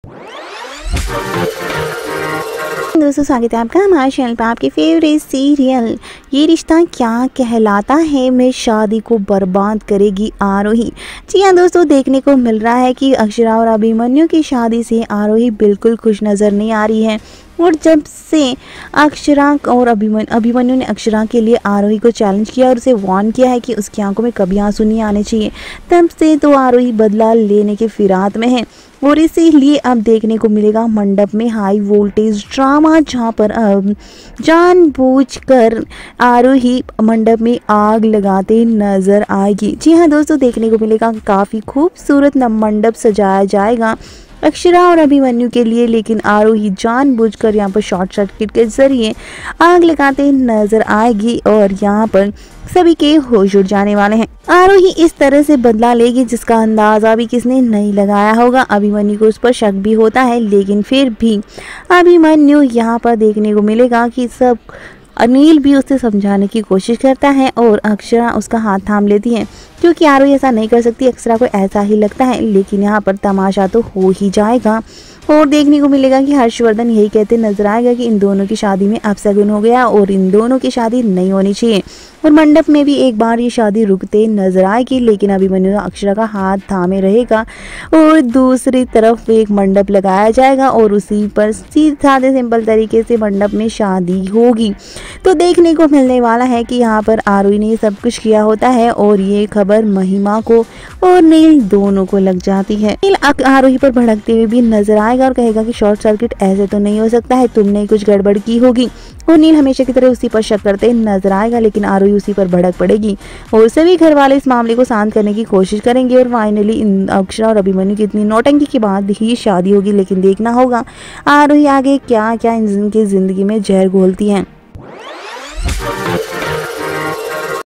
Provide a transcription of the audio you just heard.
दोस्तों स्वागत है आपका हमारे चैनल पर। आपके फेवरेट सीरियल ये रिश्ता क्या कहलाता है में शादी को बर्बाद करेगी आरोही। जी हाँ दोस्तों, देखने को मिल रहा है कि अक्षरा और अभिमन्यु की शादी से आरोही बिल्कुल खुश नज़र नहीं आ रही है। और जब से अक्षरा और अभिमन्यु ने अक्षरा के लिए आरोही को चैलेंज किया और उसे वार्न किया है कि उसकी आंखों में कभी आंसू नहीं आने चाहिए, तब से तो आरोही बदला लेने के फिराक में है। और इसीलिए अब देखने को मिलेगा मंडप में हाई वोल्टेज ड्रामा, जहां पर अब जानबूझकर आरोही मंडप में आग लगाते नजर आएगी। जी हाँ दोस्तों, देखने को मिलेगा काफ़ी खूबसूरत मंडप सजाया जाएगा अक्षरा और अभिमन्यु के लिए, लेकिन आरोही जानबूझकर यहाँ पर शॉर्ट सर्किट के जरिए आग लगाते नजर आएगी और यहाँ पर सभी के होश उड़ जाने वाले हैं। आरोही इस तरह से बदला लेगी जिसका अंदाजा भी किसने नहीं लगाया होगा। अभिमन्यु को उस पर शक भी होता है, लेकिन फिर भी अभिमन्यु यहाँ पर देखने को मिलेगा कि सब अनिल भी उसे समझाने की कोशिश करता है और अक्षरा उसका हाथ थाम लेती है, क्योंकि आरोही ऐसा नहीं कर सकती। अक्षरा को ऐसा ही लगता है, लेकिन यहाँ पर तमाशा तो हो ही जाएगा। और देखने को मिलेगा कि हर्षवर्धन यही कहते नजर आएगा कि इन दोनों की शादी में अपशगुन हो गया और इन दोनों की शादी नहीं होनी चाहिए। और मंडप में भी एक बार ये शादी रुकते नजर आएगी, लेकिन अभिमन्यु अक्षरा का हाथ थामे रहेगा और दूसरी तरफ एक मंडप लगाया जाएगा और उसी पर सादे सिंपल तरीके से मंडप में शादी होगी। तो देखने को मिलने वाला है कि यहाँ पर आरोही ने सब कुछ किया होता है और ये खबर महिमा को और नील दोनों को लग जाती है। नील आरोही पर भड़कते हुए भी नजर आएगा और कहेगा कि शॉर्ट सर्किट ऐसे तो नहीं हो सकता है, तुमने कुछ गड़बड़ की होगी। और नील हमेशा की तरह उसी पर शक करते नजर आएगा, लेकिन आरोही उसी पर भड़क पड़ेगी और सभी घर वाले इस मामले को शांत करने की कोशिश करेंगे और फाइनली अक्षरा और अभिमन्यु की इतनी नौटंकी के बाद ही शादी होगी। लेकिन देखना होगा आरोही आगे क्या क्या इनकी जिंदगी में जहर घोलती है।